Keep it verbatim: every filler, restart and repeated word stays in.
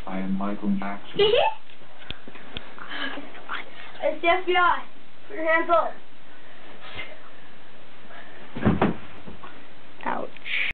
I am Michael Jackson. It's the F B I. Put your hands up.